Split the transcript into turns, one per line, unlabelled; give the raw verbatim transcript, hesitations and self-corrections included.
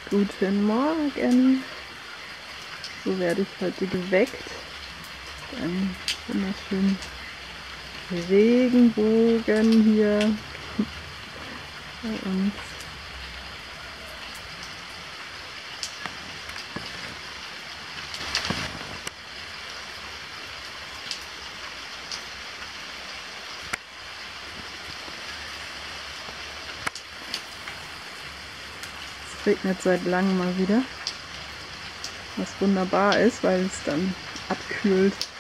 Guten Morgen. So werde ich heute geweckt. Ein wunderschönen Regenbogen hier bei uns. Es regnet seit langem mal wieder, was wunderbar ist, weil es dann abkühlt